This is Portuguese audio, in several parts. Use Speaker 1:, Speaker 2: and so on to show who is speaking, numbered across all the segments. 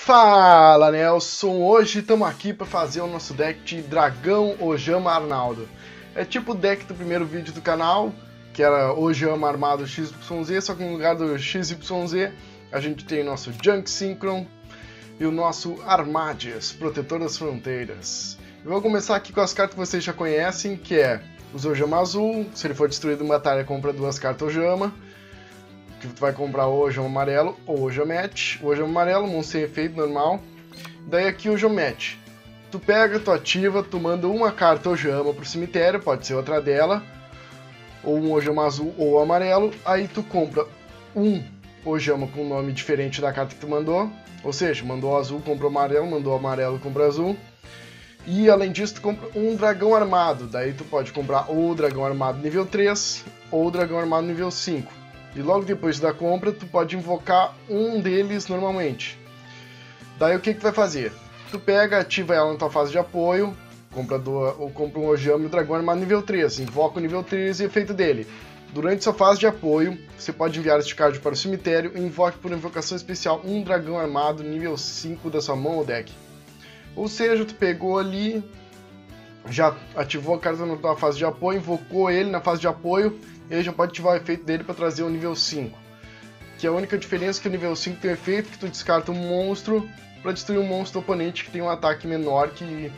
Speaker 1: Fala, Nelson! Hoje estamos aqui para fazer o nosso deck de Dragão Ojama Arnaldo. É tipo o deck do primeiro vídeo do canal, que era Ojama armado XYZ, só que no lugar do XYZ a gente tem o nosso Junk Synchron e o nosso Armadias, Protetor das Fronteiras. Eu vou começar aqui com as cartas que vocês já conhecem, que é o Ojama Azul. Se ele for destruído em batalha, compra 2 cartas Ojama. Que tu vai comprar o Ojama Amarelo ou o Ojamete. O Ojama Amarelo, monstro sem efeito normal. Daí aqui o Ojamete. Tu pega, tu ativa, tu manda uma carta Ojama pro cemitério, pode ser outra dela, ou um Ojama Azul ou amarelo. Aí tu compra um Ojama com nome diferente da carta que tu mandou. Ou seja, mandou azul, comprou amarelo, mandou amarelo, comprou azul. E além disso, tu compra um dragão armado. Daí tu pode comprar ou o dragão armado nível 3 ou o dragão armado nível 5. E logo depois da compra, tu pode invocar um deles normalmente. Daí o que tu vai fazer? Tu pega, ativa ela na tua fase de apoio, compra um Ojama e o dragão armado nível 3, invoca o nível 3 e efeito dele. Durante sua fase de apoio, você pode enviar este card para o cemitério e invoque por invocação especial um dragão armado nível 5 da sua mão ou deck. Ou seja, tu pegou ali, já ativou a carta na tua fase de apoio, invocou ele na fase de apoio, ele já pode ativar o efeito dele para trazer o nível 5. Que é a única diferença é que o nível 5 tem o efeito que tu descarta um monstro para destruir um monstro oponente que tem um ataque menor que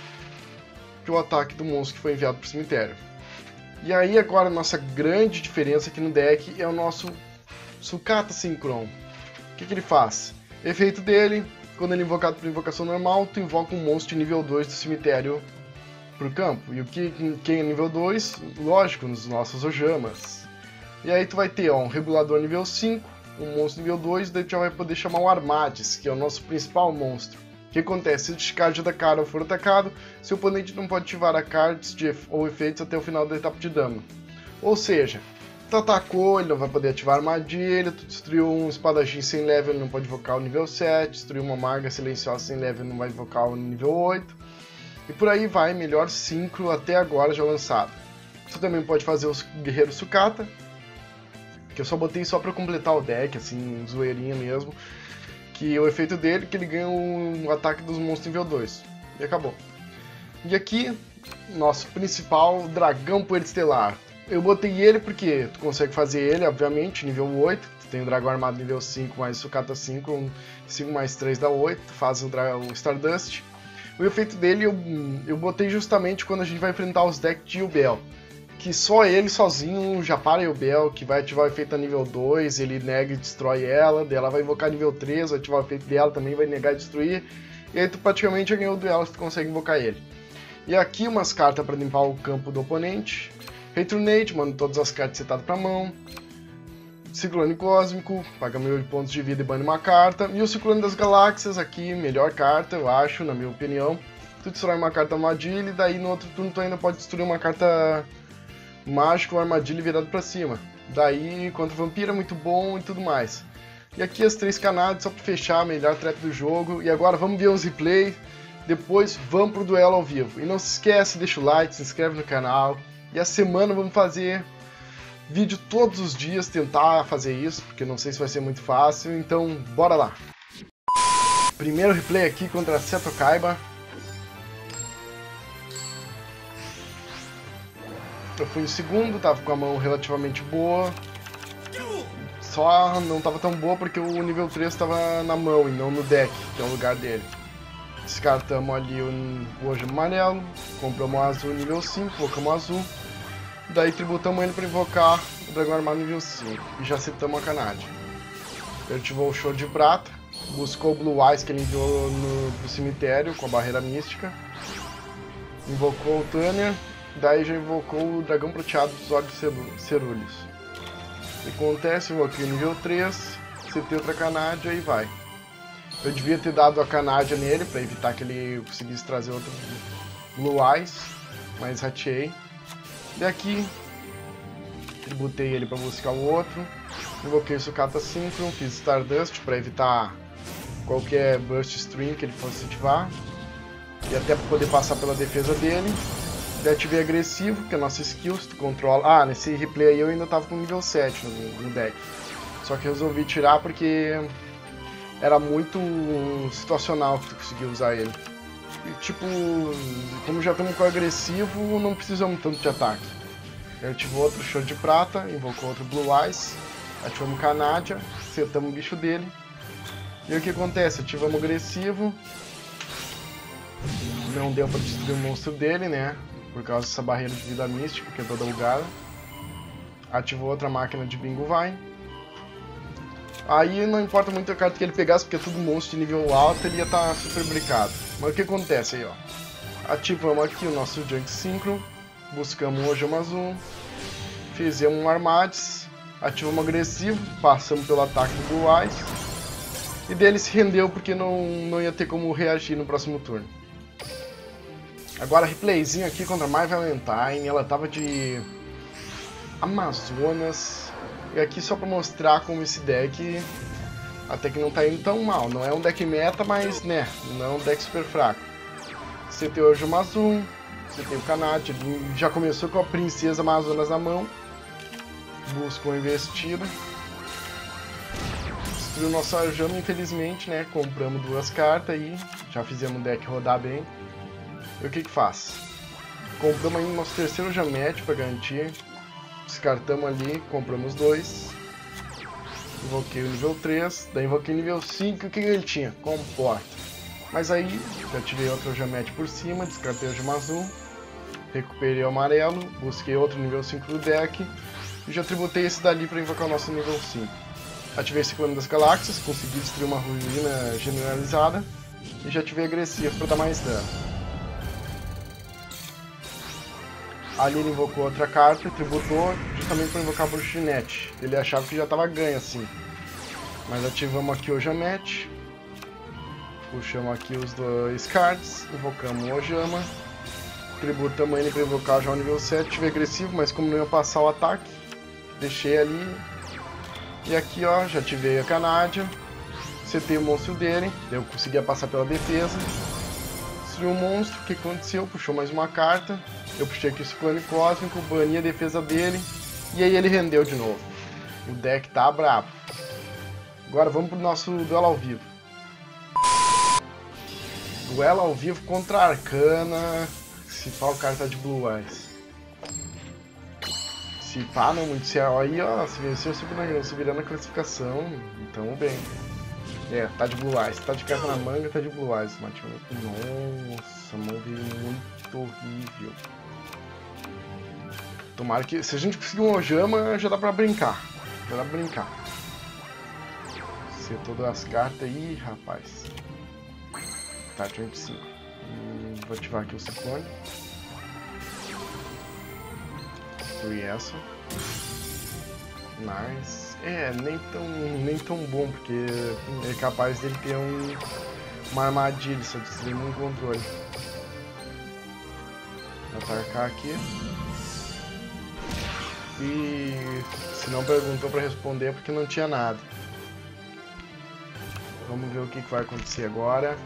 Speaker 1: o ataque do monstro que foi enviado para o cemitério. E aí agora a nossa grande diferença aqui no deck é o nosso Sucata Synchron. O que ele faz? Efeito dele, quando ele é invocado por invocação normal, tu invoca um monstro de nível 2 do cemitério pro campo. E quem é nível 2? Lógico, nos nossos Ojamas. E aí tu vai ter um regulador nível 5, um monstro nível 2, daí tu já vai poder chamar o Armades, que é o nosso principal monstro. O que acontece? Se o descarte da cara for atacado, seu oponente não pode ativar a cards ou efeitos até o final da etapa de dano. Ou seja, tu atacou, ele não vai poder ativar a armadilha, tu destruiu um espadachim sem level, ele não pode invocar o nível 7, destruiu uma maga silenciosa sem level, não vai invocar o nível 8. E por aí vai, melhor Synchro até agora já lançado. Você também pode fazer os Guerreiros Sucata, que eu só botei só para completar o deck, assim, zoeirinha mesmo. Que o efeito dele é que ele ganha o ataque dos monstros nível 2. E acabou. E aqui, nosso principal Dragão Poeira Estelar. Eu botei ele porque tu consegue fazer ele, obviamente, nível 8. Tu tem o Dragão Armado nível 5 mais Sucata 5, 5 mais 3 dá 8. Tu faz o Stardust. O efeito dele eu botei justamente quando a gente vai enfrentar os decks de Yubel. Que só ele sozinho já para Yubel, que vai ativar o efeito a nível 2, ele nega e destrói ela, daí ela vai invocar nível 3, vai ativar o efeito dela, também vai negar e destruir, e aí tu praticamente já ganhou o duelo se tu consegue invocar ele. E aqui umas cartas para limpar o campo do oponente. Returnate, manda todas as cartas setadas pra mão. Ciclone Cósmico, paga 1000 pontos de vida e bane uma carta. E o Ciclone das Galáxias aqui, melhor carta, eu acho, na minha opinião. Tu destrói uma carta armadilha e daí no outro turno tu ainda pode destruir uma carta mágica ou armadilha virada pra cima. Daí contra o vampiro é muito bom e tudo mais. E aqui as 3 canadas só pra fechar a melhor trap do jogo. E agora vamos ver os replays, depois vamos pro duelo ao vivo. E não se esquece, deixa o like, se inscreve no canal. E a semana vamos fazer vídeo todos os dias, tentar fazer isso, porque não sei se vai ser muito fácil, então bora lá! Primeiro replay aqui contra a Seto Kaiba. Eu fui em segundo, tava com a mão relativamente boa. Só não tava tão boa porque o nível 3 estava na mão e não no deck, que é o lugar dele. Descartamos ali o Ojama Amarelo, compramos o azul nível 5, colocamos o azul. Daí tributamos ele para invocar o Dragão Armado nível 5 e já acertamos a Canade. Ele ativou o Show de Prata, buscou o Blue Eyes que ele enviou pro cemitério com a Barreira Mística. Invocou o Tânia, daí já invocou o Dragão Prateado dos Olhos Cerúleos. O que acontece? Eu invoquei o nível 3, acertei outra Canade e aí vai. Eu devia ter dado a Canádia nele para evitar que ele conseguisse trazer outro Blue Eyes, mas rateei. Daqui, tributei ele para buscar o outro, invoquei o Sucata Synchron, fiz Stardust para evitar qualquer Burst Stream que ele fosse ativar, e até para poder passar pela defesa dele. Daí ativei Agressivo, que é a nossa skill, se tu controla... Ah, nesse replay aí eu ainda tava com nível 7 no deck, só que eu resolvi tirar porque era muito situacional que tu conseguia usar ele. E tipo, como já estamos com o agressivo, não precisamos tanto de ataque. Ele ativou outro show de prata, invocou outro Blue Eyes, ativamos Canadia, acertamos o bicho dele. E o que acontece? Ativamos agressivo. Não deu pra destruir o monstro dele, né? Por causa dessa barreira de vida mística que é toda bugada. Ativou outra máquina de Bingo Vine. Aí não importa muito a carta que ele pegasse, porque é tudo monstro de nível alto, ele ia estar super brincado. Mas o que acontece aí, ó? Ativamos aqui o nosso Junk Synchro. Buscamos um Ojama Azul. Fizemos um Armades. Ativamos agressivo. Passamos pelo ataque do Blue Eyes. E dele se rendeu porque não ia ter como reagir no próximo turno. Agora replayzinho aqui contra a My Valentine. Ela tava de Amazonas. E aqui só pra mostrar como esse deck até que não tá indo tão mal. Não é um deck meta, mas né, não é um deck super fraco. Você tem hoje o Mazum, você tem o Canadia, ele já começou com a Princesa Amazonas na mão. Busca uma investida. Destruiu nosso Arjama, infelizmente, né? Compramos 2 cartas aí, já fizemos o deck rodar bem. E o que que faz? Compramos aí nosso terceiro Jamete para garantir. Descartamos ali, compramos 2. Invoquei o nível 3, daí invoquei o nível 5, o que ele tinha? Comporta. Mas aí, já tirei outro Jamete por cima, descartei o Ojama Azul, recuperei o amarelo, busquei outro nível 5 do deck, e já tributei esse dali para invocar o nosso nível 5. Ativei esse Clone das Galáxias, consegui destruir uma ruína generalizada, e já ativei agressivo para dar mais dano. Ali ele invocou outra carta, tributou justamente para invocar a Bruxinete. Ele achava que já estava ganho assim. Mas ativamos aqui o Jamete. Puxamos aqui os 2 cards. Invocamos o Ojama. Tributamos ele para invocar já o nível 7. Tive agressivo, mas como não ia passar o ataque, deixei ali. E aqui ó, já ativei a Canadia. Setei o monstro dele. Eu conseguia passar pela defesa. Destruiu o monstro. O que aconteceu? Puxou mais uma carta. Eu puxei aqui o Ciclone Cósmico, bani a defesa dele, e aí ele rendeu de novo. O deck tá brabo. Agora vamos pro nosso duelo ao vivo. Duelo ao vivo contra a Arcana. Se pá, o cara tá de Blue Eyes. Se pá, não muito céu. Aí, ó, se venceu, subirando a classificação. Então, bem. É, tá de Blue Eyes. Tá de carta na manga, tá de Blue Eyes. Nossa, mão veio muito horrível. Tomara que, se a gente conseguir um Ojama, já dá pra brincar. Já dá pra brincar. Ser todas as cartas aí, rapaz. Tá, de 25. Vou ativar aqui o Ciclone. Destruir essa. Nice. É, nem tão bom, porque é capaz dele ter uma armadilha, só destruir um controle. Vou atacar aqui. E se não perguntou para responder é porque não tinha nada. Vamos ver o que vai acontecer agora.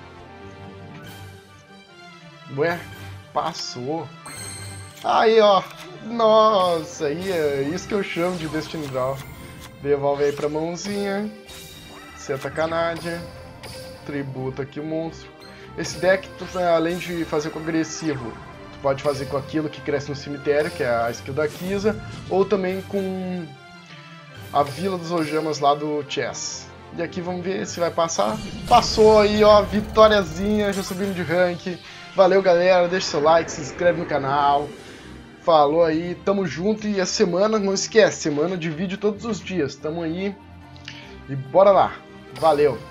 Speaker 1: Ué, passou. Aí ó, nossa, aí é isso que eu chamo de Destiny Draw. Devolve aí pra mãozinha. Seta Canadia. Tributa aqui o monstro. Esse deck, além de fazer com agressivo, pode fazer com aquilo que cresce no cemitério, que é a skill da Kisa, ou também com a Vila dos Ojamas lá do Chess. E aqui vamos ver se vai passar. Passou aí, ó, vitóriazinha, já subimos de rank. Valeu, galera, deixa seu like, se inscreve no canal. Falou aí, tamo junto. E a semana, não esquece, semana de vídeo todos os dias. Tamo aí e bora lá. Valeu!